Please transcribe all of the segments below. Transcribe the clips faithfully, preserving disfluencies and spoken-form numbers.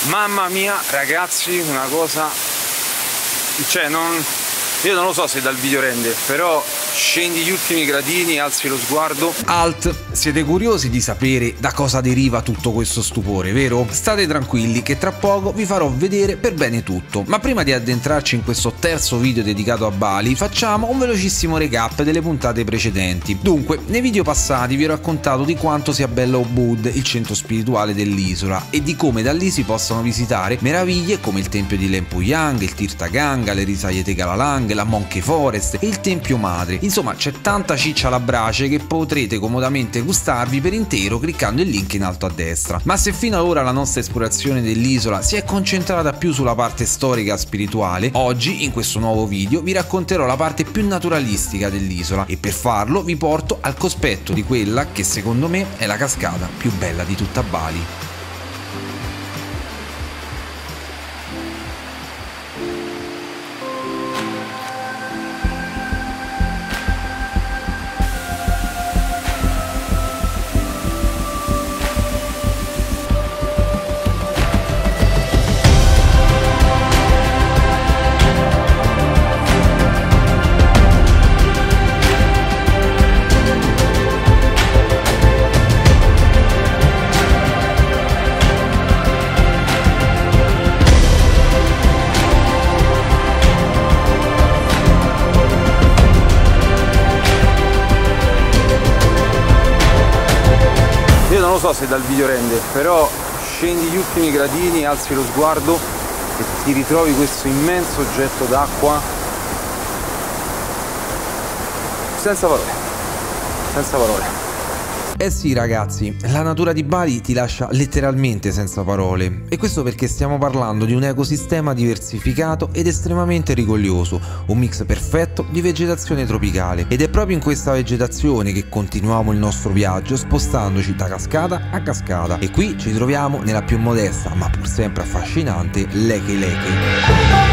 Mamma mia ragazzi, una cosa, cioè non, io non lo so se dal video rende, però scendi gli ultimi gradini, alzi lo sguardo. Alt, siete curiosi di sapere da cosa deriva tutto questo stupore, vero? State tranquilli che tra poco vi farò vedere per bene tutto, ma prima di addentrarci in questo terzo video dedicato a Bali facciamo un velocissimo recap delle puntate precedenti. Dunque, nei video passati vi ho raccontato di quanto sia bello Ubud, il centro spirituale dell'isola, e di come da lì si possono visitare meraviglie come il tempio di Lempuyang, il Tirtha Ganga, le risaie Tegalalang, la Monkey Forest e il tempio madre. Insomma, c'è tanta ciccia alla brace che potrete comodamente gustarvi per intero cliccando il link in alto a destra. Ma se fino ad ora la nostra esplorazione dell'isola si è concentrata più sulla parte storica e spirituale, oggi in questo nuovo video vi racconterò la parte più naturalistica dell'isola, e per farlo vi porto al cospetto di quella che secondo me è la cascata più bella di tutta Bali. Io non lo so se dal video rende, però scendi gli ultimi gradini, alzi lo sguardo e ti ritrovi questo immenso oggetto d'acqua senza parole, senza parole. Eh sì ragazzi, la natura di Bali ti lascia letteralmente senza parole, e questo perché stiamo parlando di un ecosistema diversificato ed estremamente rigoglioso, un mix perfetto di vegetazione tropicale, ed è proprio in questa vegetazione che continuiamo il nostro viaggio spostandoci da cascata a cascata, e qui ci troviamo nella più modesta ma pur sempre affascinante Leke Leke.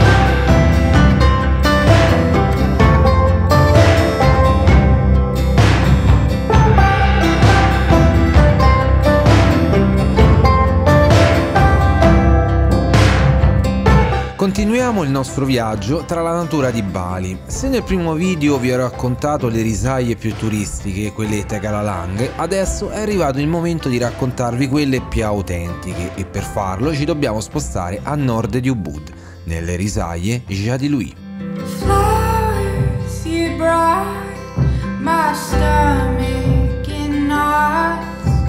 Continuiamo il nostro viaggio tra la natura di Bali. Se nel primo video vi ho raccontato le risaie più turistiche, quelle Tegalalang, adesso è arrivato il momento di raccontarvi quelle più autentiche, e per farlo ci dobbiamo spostare a nord di Ubud, nelle risaie Jadilui. Flowers you brought my stomach in knots.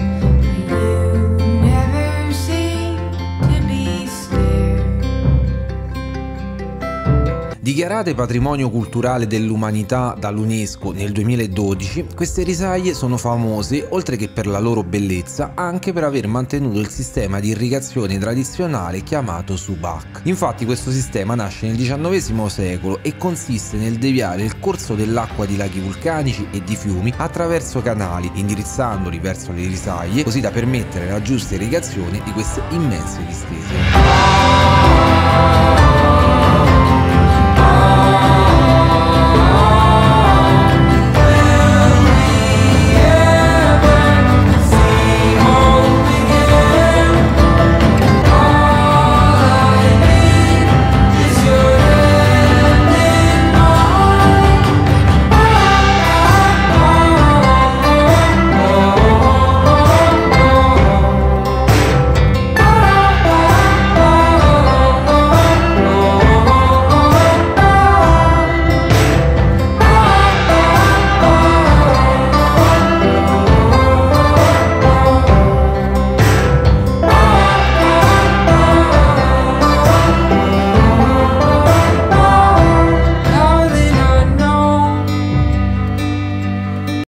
Dichiarate patrimonio culturale dell'umanità dall'UNESCO nel duemiladodici, queste risaie sono famose, oltre che per la loro bellezza, anche per aver mantenuto il sistema di irrigazione tradizionale chiamato Subak. Infatti questo sistema nasce nel diciannovesimo secolo e consiste nel deviare il corso dell'acqua di laghi vulcanici e di fiumi attraverso canali, indirizzandoli verso le risaie, così da permettere la giusta irrigazione di queste immense distese.